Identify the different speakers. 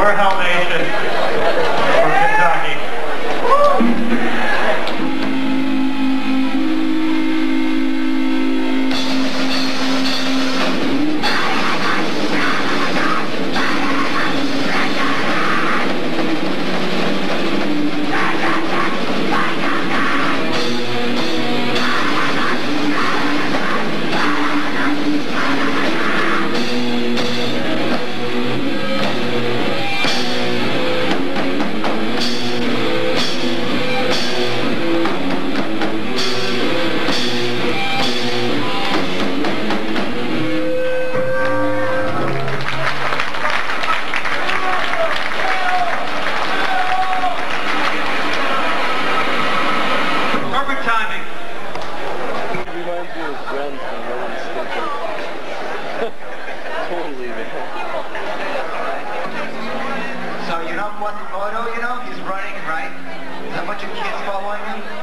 Speaker 1: We're Hellnation from Kentucky.
Speaker 2: Totally, man.
Speaker 3: So you're not one photo, you know? He's running, right? There's a bunch of kids following him.